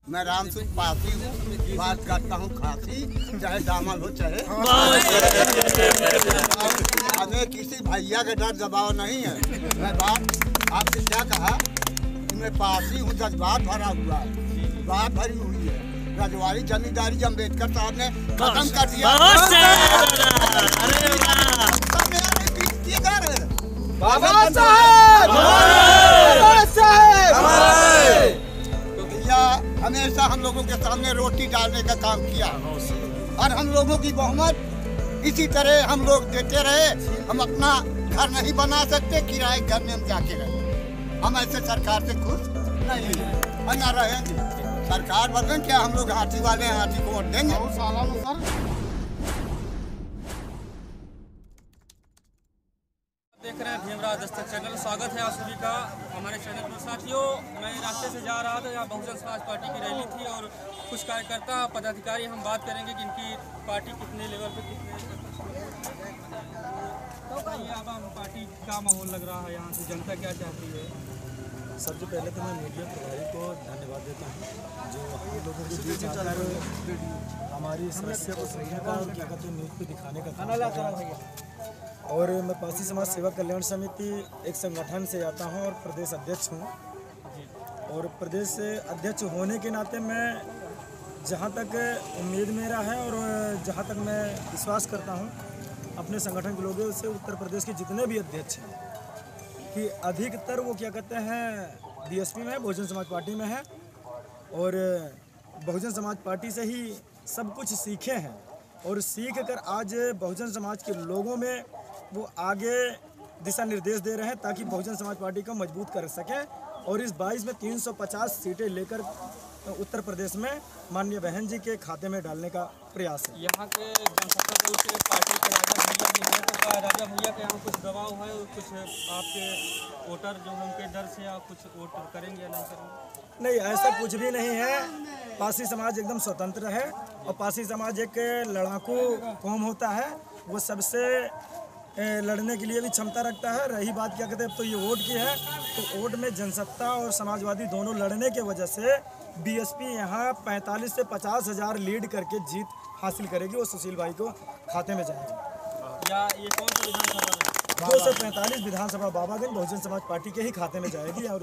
मैं राम सिंह पासी हूँ, बात करता हूँ खासी, चाहे दामन हो चाहे। हमें किसी भैया के डर दबाव नहीं है। मैं बात आपसे क्या कहा कि मैं पासी हूँ, जज्बात भरा हुआ है, बात भरी हुई है। रजवाड़ी जमींदारी अम्बेडकर साहब ने खत्म कर दिया। बाबा साहब तो भैया हमेशा हम लोगों के सामने रोटी डालने का काम किया और हम लोगों की बहुमत इसी तरह हम लोग देते रहे। हम अपना घर नहीं बना सकते, किराए घर में हम जाके रहे। हम ऐसे सरकार से खुश नहीं है और न रहेंगे। सरकार बदलें क्या, हम लोग हाथी वाले हैं, हाथी को वोट देंगे। देख रहे हैं भीमराज दस्तक चैनल। स्वागत है आप सभी का हमारे चैनल पर। साथियों, मैं रास्ते से जा रहा था, यहाँ बहुजन समाज पार्टी की रैली थी और कुछ कार्यकर्ता पदाधिकारी, हम बात करेंगे कि इनकी पार्टी कितने लेवल पे बताइए अब हम पार्टी का माहौल लग रहा है, यहाँ से जनता क्या चाहती है? सबसे पहले तो मैं मीडिया प्रभारी को धन्यवाद देता हूँ जो हम लोगों के बीच आकर हमारी समस्या को सुनने का और क्या कहते हैं न्यूज़ पे दिखाने का काम कर रहा है। और मैं पासी समाज सेवा कल्याण समिति एक संगठन से आता हूँ और प्रदेश अध्यक्ष हूँ। और प्रदेश अध्यक्ष होने के नाते मैं जहाँ तक उम्मीद मेरा है और जहाँ तक मैं विश्वास करता हूँ अपने संगठन के लोगों से, उत्तर प्रदेश के जितने भी अध्यक्ष हैं कि अधिकतर वो क्या कहते हैं बीएसपी में है, बहुजन समाज पार्टी में है और बहुजन समाज पार्टी से ही सब कुछ सीखे हैं और सीख कर आज बहुजन समाज के लोगों में वो आगे दिशा निर्देश दे रहे हैं ताकि बहुजन समाज पार्टी को मजबूत कर सकें। और इस 22 में 350 सीटें लेकर उत्तर प्रदेश में माननीय बहन जी के खाते में डालने का प्रयास है। यहाँ के जनसत्ता दल से पार्टी के राजा भैया भी हैं, तो राजा भैया के यहाँ कुछ दबाव है, कुछ आपके वोटर जो उनके डर से आप कुछ वोट करेंगे या नहीं करेंगे? नहीं, ऐसा कुछ भी नहीं है। पासी समाज एकदम स्वतंत्र है और पासी समाज एक लड़ाकू कौम होता है, वो सबसे लड़ने के लिए भी क्षमता रखता है। रही बात क्या कहते हैं तो ये वोट की है, तो वोट में जनसत्ता और समाजवादी दोनों लड़ने के वजह से बीएसपी यहाँ 45 से 50 हज़ार लीड करके जीत हासिल करेगी और सुशील भाई को खाते में जाएगी। या ये कौन सा विधानसभा है? 245 विधानसभा बाबागंज बहुजन समाज पार्टी के ही खाते में जाएगी और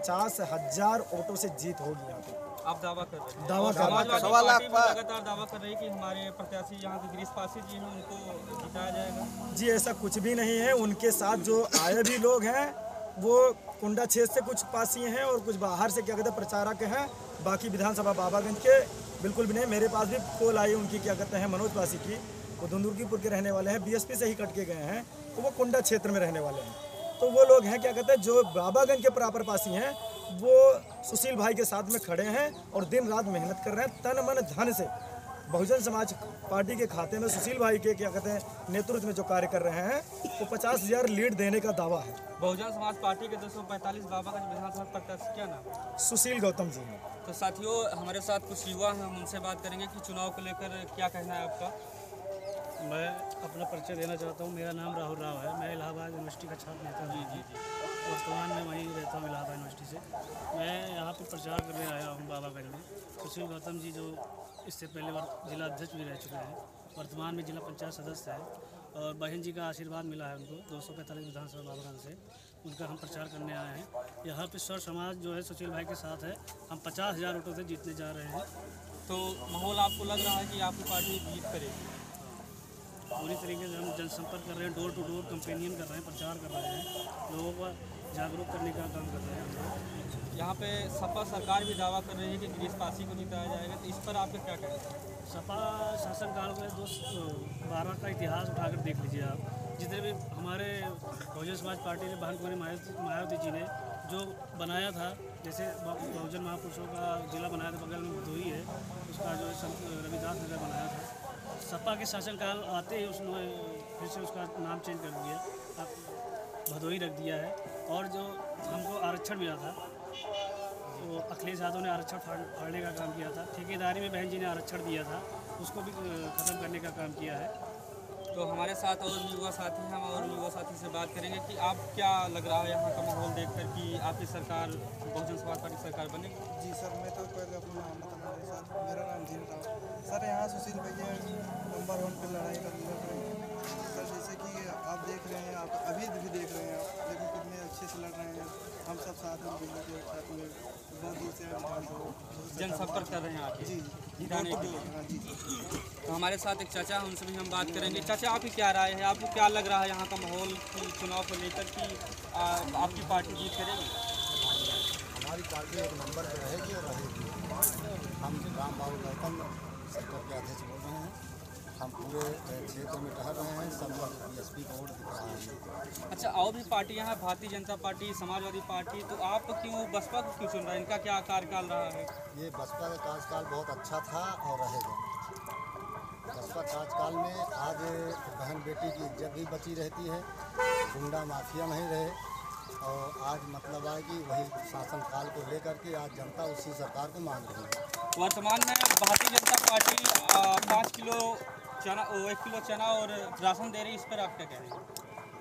50,000 वोटों से जीत होगी यहाँ पे। आप दावा कर रहे हैं? दावा कर रहे हैं। सवा लाख लगातार दावा कर रही है कि हमारे प्रत्याशी यहाँ के गिरीश पासी जी हैं, उनको जिताया जाएगा। जी ऐसा कुछ भी नहीं है। उनके साथ जो आए भी लोग हैं वो कुंडा क्षेत्र से कुछ पासी हैं और कुछ बाहर से क्या कहते हैं प्रचारक हैं। बाकी विधानसभा बाबागंज के बिल्कुल भी नहीं। मेरे पास भी कॉल आई उनकी क्या कहते हैं मनोज पासी की, वो धुंदुरकीपुर के रहने वाले हैं, बीएसपी से ही कट के गए हैं, तो वो कुंडा क्षेत्र में रहने वाले हैं। तो वो लोग हैं क्या कहते हैं जो बाबागंज के प्रॉपर पासी हैं, वो सुशील भाई के साथ में खड़े हैं और दिन रात मेहनत कर रहे हैं, तन मन धन से बहुजन समाज पार्टी के खाते में सुशील भाई के क्या कहते हैं नेतृत्व में जो कार्य कर रहे हैं, वो 50,000 लीड देने का दावा है। बहुजन समाज पार्टी के 245 बाबागंज विधानसभा प्रत्याशी क्या नाम? सुशील गौतम जी हैं। तो साथियों, हमारे साथ कुछ युवा हैं, हम उनसे बात करेंगे कि चुनाव को लेकर क्या कहना है आपका। मैं अपना परिचय देना चाहता हूँ। मेरा नाम राहुल राव है। मैं इलाहाबाद यूनिवर्सिटी का छात्र नेता हूँ। जी। वर्तमान में वहीं रहता हूँ इलाहाबाद यूनिवर्सिटी से। मैं यहाँ पर प्रचार करने आया हूँ बाबागंज में। सुशील गौतम जी जो इससे पहले बार जिला अध्यक्ष भी रह चुके हैं, वर्तमान में जिला पंचायत सदस्य है और बहन जी का आशीर्वाद मिला है उनको 245 विधानसभा बाबागंज से। उनका हम प्रचार करने आए हैं। यहाँ पे स्वर समाज जो है सुशील भाई के साथ है। हम 50,000 वोटों से जीतने जा रहे हैं। तो माहौल आपको लग रहा है कि आपकी पार्टी जीत करेगी? पूरी तरीके से हम जनसंपर्क कर रहे हैं, डोर टू डोर कंपेनियन कर रहे हैं, प्रचार कर रहे हैं, लोगों को जागरूक करने का काम कर रहे हैं। यहाँ पे सपा सरकार भी दावा कर रही है कि गिरीश पासी को जिताया जाएगा, तो इस पर आपके क्या कहना है? सपा शासनकाल में 2012 का इतिहास उठाकर देख लीजिए आप। जितने भी हमारे बहुजन समाज पार्टी ने बहन कुमारी मायावती जी ने जो बनाया था, जैसे बहुजन महापुरुषों का जिला बनाया था, बगल में भदोही है, उसका जो संत रविदास नगर बनाया था। सपा के शासनकाल आते ही उसने फिर से उसका नाम चेंज कर दिया, अब भदोही रख दिया है। और जो हमको आरक्षण मिला था, तो अखिलेश यादव ने आरक्षण फाड़ने का काम किया था। ठेकेदारी में बहन जी ने आरक्षण दिया था, उसको भी ख़त्म करने का काम किया है। तो हमारे साथ और युवा साथी हैं, हम और युवा साथी से बात करेंगे कि आप क्या लग रहा है यहाँ का माहौल देखकर कि आपकी सरकार बहुजन समाज पार्टी सरकार बनेगी? जी सर, मैं तो पहले अपना लेकर लड़ रहे हैं सर। जैसे कि आप देख रहे हैं, आप अभी भी देख रहे हैं, आप लेकिन कितने अच्छे से लड़ रहे हैं। हम सब साथ में दिल्ली के साथ में बहुत दूर से जनसंपर्क कर रहे हैं आप जी जिताने के लिए। हाँ जी। तो हमारे साथ एक चाचा हैं, उनसे भी हम बात करेंगे। चाचा, आपकी क्या राय है? आपको क्या लग रहा है यहाँ का माहौल की चुनाव को लेकर कि आपकी पार्टी जीत करेगी? हमारी पार्टी एक नंबर पर रहेगी और रहेगी। हम राम बाबू गौतम सेक्टर के अध्यक्ष बोल रहे हैं। हम पूरे क्षेत्र में टहल रहे हैं, सब BSP का वोट दिख रहा है। अच्छा, और भी पार्टियाँ हैं, भारतीय जनता पार्टी, समाजवादी पार्टी, तो आप क्यों बसपा को क्यों चुन रहे हैं? इनका क्या कार्यकाल रहा है? ये बसपा का कार्यकाल बहुत अच्छा था और रहेगा। बसपा कार्यकाल में आज बहन बेटी की इज्जत भी बची रहती है, गुंडा माफिया नहीं रहे, और आज मतलब है कि वही शासनकाल को लेकर के आज जनता उसी सरकार को मांग रही है। वर्तमान में भारतीय जनता पार्टी 5 किलो चना, 1 किलो चना और राशन दे रही है, इस पर आप क्या कह रहे हैं?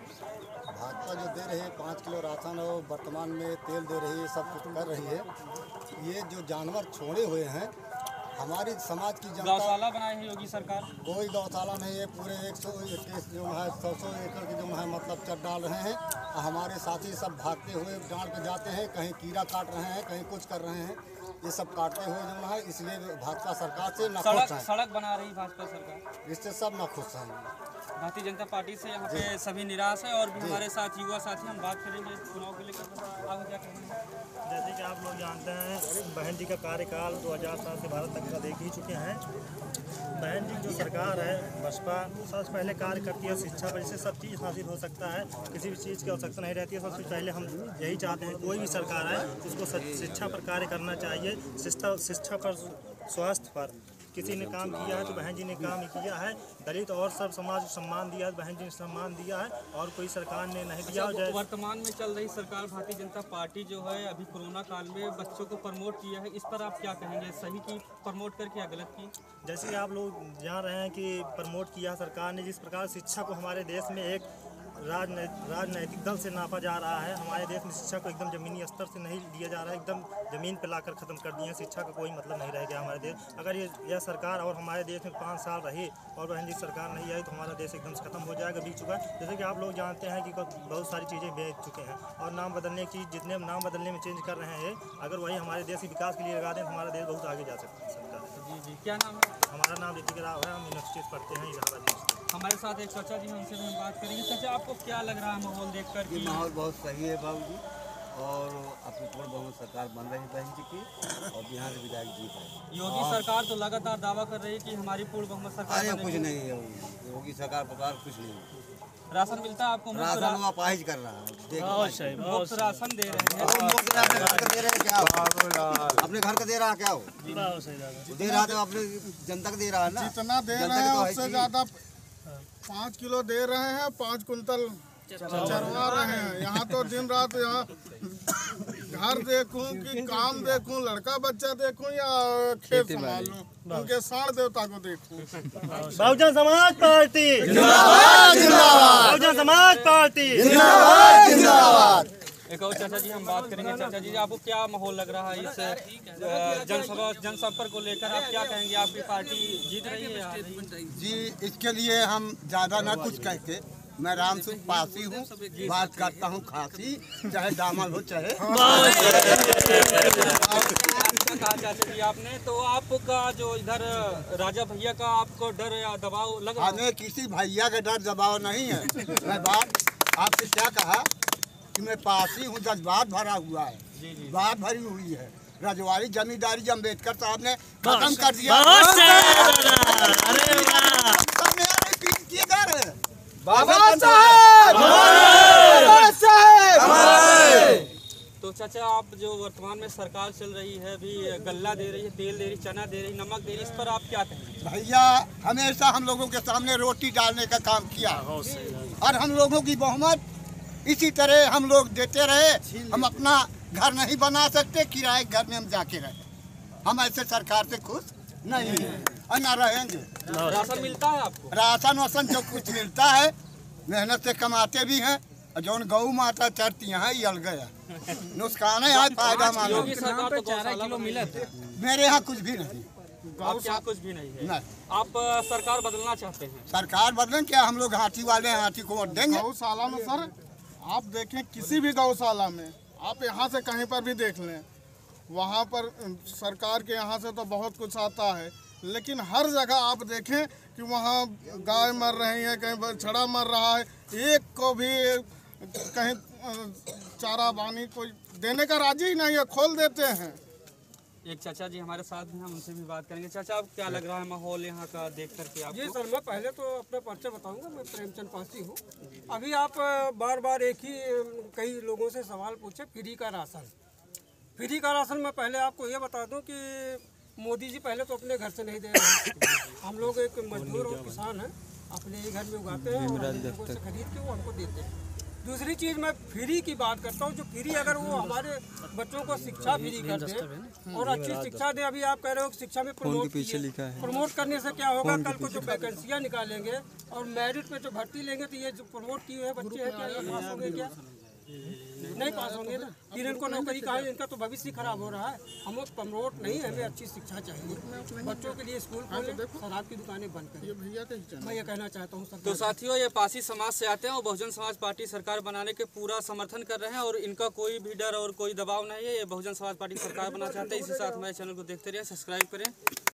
भाजपा जो दे रही है 5 किलो राशन और वर्तमान में तेल दे रही है, सब कुछ कर रही है। ये जो जानवर छोड़े हुए हैं, हमारी समाज की जनता, गौशाला बनाई है योगी सरकार। कोई गौशाला नहीं है। पूरे 121 जो है 100 एकड़ के जो है मतलब चट डाल रहे हैं, और हमारे साथी सब भागते हुए डाल पे जाते हैं, कहीं कीड़ा काट रहे हैं, कहीं कुछ कर रहे हैं, ये सब काटते हुए जो है। इसलिए भाजपा सरकार से न खुश हैं, सड़क बना रही भाजपा सरकार, इससे सब न खुश हैं। भारतीय जनता पार्टी से यहाँ पे सभी निराश है। और भी हमारे साथ युवा साथी, हम बात करेंगे चुनाव को लेकर। आप क्या कहेंगे? जैसे कि आप लोग जानते हैं, बहन जी का कार्यकाल 2007 से भारत तक का देख ही चुके हैं। बहन जी जो सरकार है बसपा, सबसे पहले कार्य करती है शिक्षा पर, जिससे सब चीज़ हासिल हो सकता है, किसी भी चीज़ की आवश्यकता नहीं रहती है। सबसे पहले हम यही चाहते हैं, कोई भी सरकार है उसको शिक्षा पर कार्य करना चाहिए। शिक्षा पर, स्वास्थ्य पर किसी ने काम किया है तो बहन जी ने काम किया है। दलित और सब समाज को सम्मान दिया है, बहन जी ने सम्मान दिया है, और कोई सरकार ने नहीं दिया। वर्तमान में चल रही सरकार भारतीय जनता पार्टी जो है, अभी कोरोना काल में बच्चों को प्रमोट किया है, इस पर आप क्या कहेंगे? सही की प्रमोट करके या गलत की? जैसे आप लोग जान रहे हैं कि प्रमोट किया सरकार ने, जिस प्रकार शिक्षा को हमारे देश में एक राजनैतिक दल से नापा जा रहा है। हमारे देश में शिक्षा को एकदम ज़मीनी स्तर से नहीं दिया जा रहा है, एकदम ज़मीन पे लाकर ख़त्म कर दिए हैं। शिक्षा का कोई मतलब नहीं रह गया हमारे देश। अगर यह सरकार और हमारे देश में 5 साल रही और बहन जी सरकार नहीं आई तो हमारा देश एकदम से ख़त्म हो जाएगा, बिक चुका है। जैसे कि आप लोग जानते हैं कि बहुत सारी चीज़ें बेच चुके हैं, और नाम बदलने की जितने नाम बदलने में चेंज कर रहे हैं, अगर वही हमारे देश के विकास के लिए लगा दें तो हमारा देश बहुत आगे जा सकता है। जी, क्या नाम है? हमारा नाम ऋतिक राव है, हम यूनिवर्सिटी से पढ़ते हैं इलाहाबाद। हमारे साथ एक चाचा जी हैं, उनसे भी हम बात करेंगे। चाचा, आपको क्या लग रहा है माहौल देखकर? ये माहौल बहुत सही है बाबू जी, और अपनी पूर्ण बहुमत सरकार बन रही है बहन जी की, और बिहार में विधायक जीत है। योगी सरकार तो लगातार दावा कर रही है कि हमारी पूर्ण बहुमत सरकार अरे बनेगी। कुछ नहीं है, योगी सरकार प्रकार कुछ नहीं है। राशन मिलता है आपको? राशन वो अपाहिज कर रहा है, मुफ्त राशन दे रहे हैं। मुफ्त राशन घर का दे रहे हैं क्या? अपने घर का दे रहा है क्या? वो दे रहा था अपने जनता को दे रहा है ना। जितना दे रहे हैं उससे ज़्यादा 5 किलो दे रहे हैं, 5 कुंटल चरवा रहे हैं। यहाँ तो दिन रात यहाँ घर देखूं कि काम देखूं, लड़का बच्चा देखूं या खेत संभालूं, उनके साढ़ देवता को देखूं। बहुजन समाज पार्टी जिंदाबाद, जिंदाबाद। बहुजन समाज पार्टी जिंदाबाद, जिंदाबाद। एक और चाचा जी हम बात करेंगे। चाचा जी, आपको क्या माहौल लग रहा है इस जनसंपर्क को लेकर? आप क्या कहेंगे? आपकी पार्टी जीत रही है या नहीं? जी, इसके लिए हम ज़्यादा न कुछ कह के, मैं रामसुख पासी हूँ, बात करता हूँ खासी, चाहे दामन हो चाहे। कहा चाचा जी आपने, तो आपका जो इधर राजा भैया का आपको डर या दबाव लग रहा है? हमें किसी भैया का डर दबाव नहीं है। मैं बात आपसे क्या कहा कि मैं पासी हूँ, जज्बात भरा हुआ है, बात भरी हुई है। रजवाड़ी जमींदारी अम्बेडकर साहब ने खत्म कर दिया। बाबा साहब, तो चाचा, आप जो वर्तमान में सरकार चल रही है, अभी गल्ला दे रही है, तेल दे रही, चना दे रही, नमक दे रही, इस पर आप क्या कहेंगे? भैया हमेशा हम लोगों के सामने रोटी डालने का काम किया, और हम लोगों की बहुमत इसी तरह हम लोग देते रहे। हम अपना घर नहीं बना सकते, किराए घर में हम जाके रहे। हम ऐसे सरकार से खुश नहीं है और न रहेंगे। राशन मिलता है आपको? राशन वासन जो कुछ मिलता है, मेहनत से कमाते भी हैं, और जो गौ माता चढ़ती हैं ये अलग गया नुकसान है, फायदा मानो। योगी सरकार तो 12 किलो मिला था। मेरे यहाँ कुछ भी नहीं, आपके यहाँ कुछ भी नहीं है। नहीं। आप सरकार बदलना चाहते हैं? सरकार बदलें क्या, हम लोग हाथी वाले हैं, हाथी को वोट देंगे। गौशाला में सर आप देखें, किसी भी गौशाला में आप यहाँ से कहीं पर भी देख लें, वहाँ पर सरकार के यहाँ से तो बहुत कुछ आता है, लेकिन हर जगह आप देखें कि वहाँ गाय मर रही है, कहीं बछड़ा मर रहा है, एक को भी कहीं चारा पानी कोई देने का राजी ही नहीं है, खोल देते हैं। एक चाचा जी हमारे साथ हैं, हम उनसे भी बात करेंगे। चाचा, आप क्या लग रहा है माहौल यहाँ का देख करके आपको? जी सर, मैं पहले तो अपना परिचय बताऊंगा। मैं प्रेमचंद पासी हूँ। अभी आप बार बार एक ही कई लोगों से सवाल पूछे फ्री का राशन। फ्री का राशन मैं पहले आपको ये बता दूं कि मोदी जी पहले तो अपने घर से नहीं दे रहे हैं। हम लोग एक मजदूर और किसान हैं, अपने ही घर में उगाते हैं और लोगों से खरीद के वो हमको देते हैं। दूसरी चीज़ मैं फ्री की बात करता हूँ, जो फ्री अगर वो हमारे बच्चों को शिक्षा फ्री कर दे और अच्छी शिक्षा दे। अभी आप कह रहे हो कि शिक्षा में प्रमोट करने से क्या होगा, कल को जो वैकेंसियाँ निकालेंगे और मेरिट पे जो भर्ती लेंगे तो ये जो प्रमोट किए हुए बच्चे हैं क्या ये पास होंगे? क्या नहीं पास होंगे ना, फिर इनको नौकरी कहाँ, इनका तो भविष्य खराब हो रहा है। हमें प्रमोट नहीं, हमें अच्छी शिक्षा चाहिए। बच्चों के लिए स्कूल खोलें, शराब की दुकानें बंद करें, मैं ये कहना चाहता हूँ। तो साथियों, ये पासी समाज से आते हैं और बहुजन समाज पार्टी सरकार बनाने के पूरा समर्थन कर रहे हैं और इनका कोई भी डर और कोई दबाव नहीं है। ये बहुजन समाज पार्टी सरकार बनाना चाहते हैं। इसी साथ हमारे चैनल को देखते रहिए, सब्सक्राइब करें।